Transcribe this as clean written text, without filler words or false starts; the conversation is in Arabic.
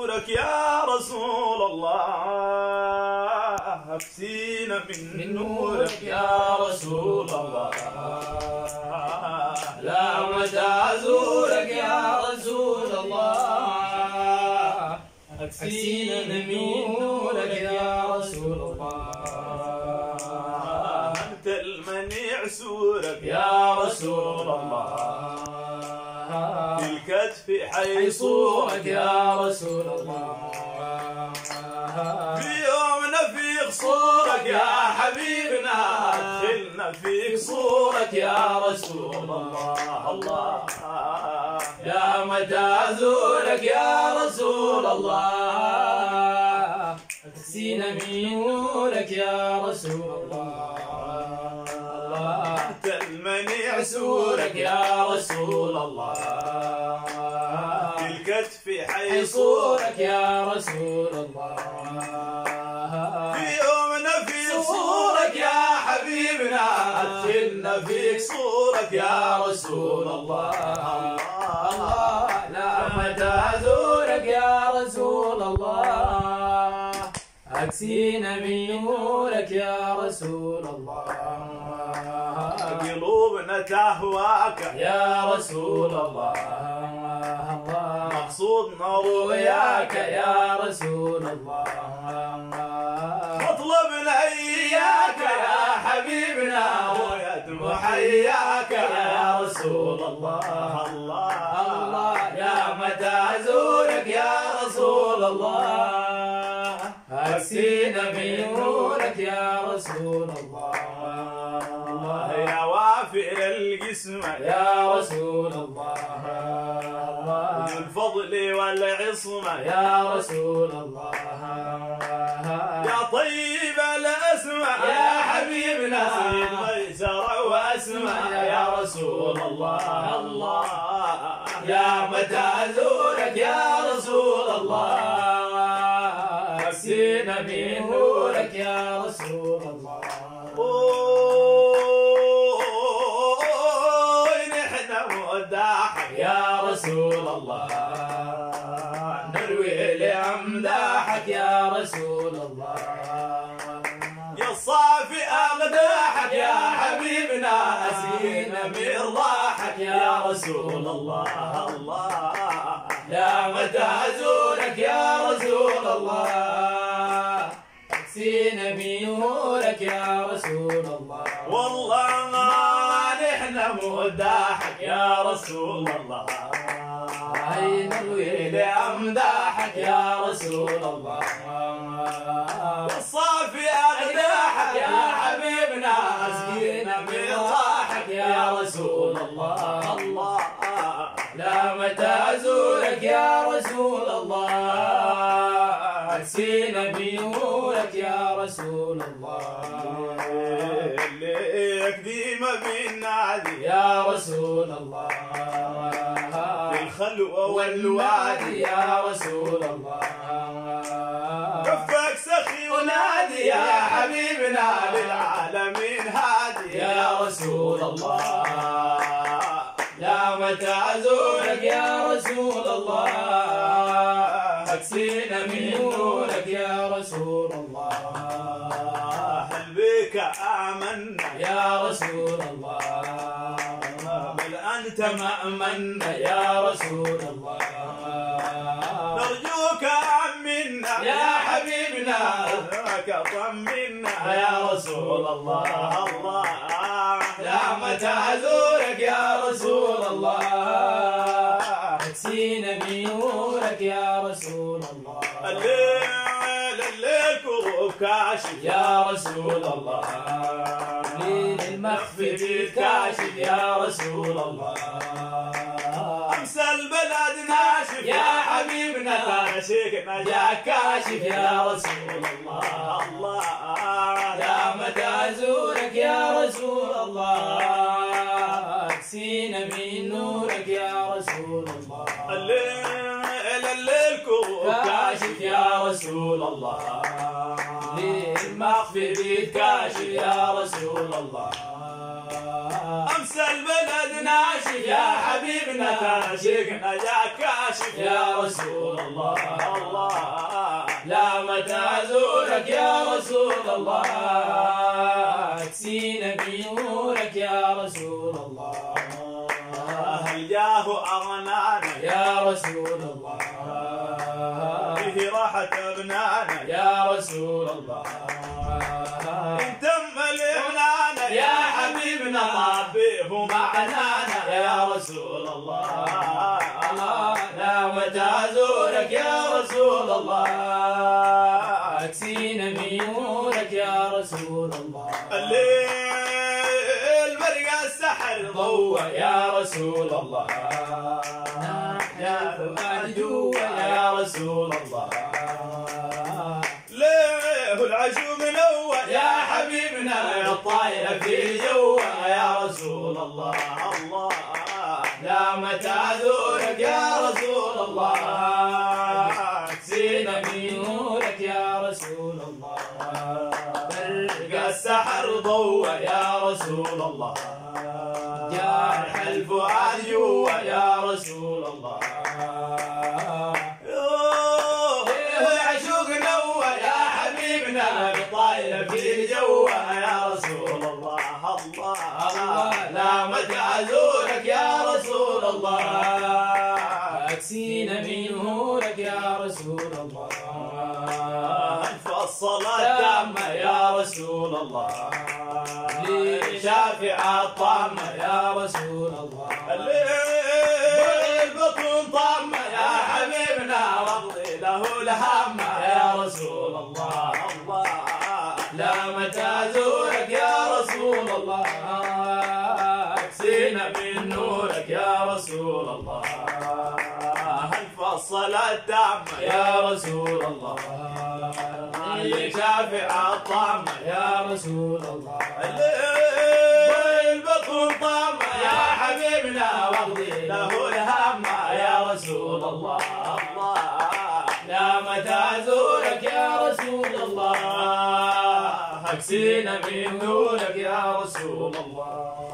نورك يا رسول الله، اكسينا من نورك يا رسول الله. لا متى أزورك يا رسول الله، اكسينا من نورك يا رسول الله. أنت المنيع سورك يا رسول الله، في الكتف حيصورك يا رسول الله. في يوم نفيق صورك يا حبيبنا، ادخلنا في قصورك يا رسول الله. الله يا متى أزورك يا رسول الله، اكسينا من نورك يا رسول الله. أنت المنيع سورك يا رسول الله، في الكتف حيصورك يا رسول الله. في يوم نفيق صورك يا حبيبنا، ادخلنا في قصورك يا رسول الله. الله لا متى أزورك يا رسول الله، اكسينا من نورك يا رسول الله. قلوبنا تهواك يا رسول الله، مقصودنا رؤياك يا رسول الله. مطلبنا إياك يا حبيبنا، ويدم حياك يا رسول الله. الله يا متى أزورك يا رسول الله، اكسينا من نورك يا رسول الله. يا وافر القسمة يا رسول الله، ذو الفضل والعصمة يا رسول الله. يا طيب الأسماء يا حبيبنا، سيد ميسر وأسماء يا رسول الله. الله يا متى أزورك يا رسول الله، اكسينا من نورك يا رسول الله. نحن مداحك يا رسول الله، نروي لأمداحك يا رسول الله. يا صافي أمداحك يا حبيبنا، أسقينا من راحك يا رسول الله. الله يا متى أزورك يا رسول الله، اكسينا بنورك يا رسول الله. والله نحن مداحك يا رسول الله، نروي لأمداحك يا رسول الله. الصافي أمداحك يا حبيبنا، أسقينا براحك يا رسول الله. الله لا متى أزورك يا رسول الله، اكسينا بنورك يا رسول الله. ليك ديما بالنادي يا رسول الله، في الخلوة والوادي يا رسول الله. كفك سخي ونادي يا حبيبنا، للعالمين هادي يا رسول الله. يا متى أزورك يا رسول الله، اكسينا من نورك يا رسول الله. هل بك آمنا يا رسول الله، بل أنت مأمنا يا رسول الله. نرجوك أمنا يا حبيبنا، ذاك طمنا يا رسول الله. الله يا متى أزورك يا رسول الله، اكسينا بنورك يا رسول الله. الليل كروب كاشف يا رسول الله، ليل المخفي بالكاشف يا رسول الله. أمسى البلد ناشف يا حبيبنا، كاشفنا جا كاشف يا رسول الله. الله يا متى أزورك يا رسول الله، اكسينا من نورك يا رسول الله. الليل كروب كاشف يا رسول الله، ليل المخفي بالكاشف يا رسول الله. أمسى البلد ناشف يا حبيبنا تاشقنا يا كاشف يا رسول الله الله لا متى أزورك يا رسول الله اكسينا بنورك يا رسول الله الجاه أغنانا يا رسول الله به راحة ابنانا يا رسول الله انت ملعنانا يا حبيبنا طبيه معنانا يا رسول الله لا متى أزورك يا رسول الله اكسينا بنورك يا رسول الله الليل برق السحر ضوى يا رسول الله يا فؤاد جوا يا رسول الله ليه العشو منور يا حبيبنا الطاير في جوا يا رسول الله الله لا متى أزورك يا رسول الله اكسينا بنورك يا رسول الله برق السحر ضوى يا رسول الله جارح الفؤاد جوا يا رسول الله العشوق نور يا حبيبنا بطاير في جوا يا رسول الله الله لا متى أزورك يا رسول الله اكسينا بنورك يا رسول الله الصلاة تامة يا رسول الله لشافع الطامة يا رسول الله البطن طامة يا حبيبنا واقضي له الهامة يا رسول الله لا متى أزورك يا رسول الله اكسينا من نورك يا رسول الله الصلاة تامة يا رسول الله لشافع الطامة يا رسول الله البطن طامة يا حبيبنا واقضي له الهامة يا رسول الله لا متى أزورك يا رسول الله اكسينا من نورك يا رسول الله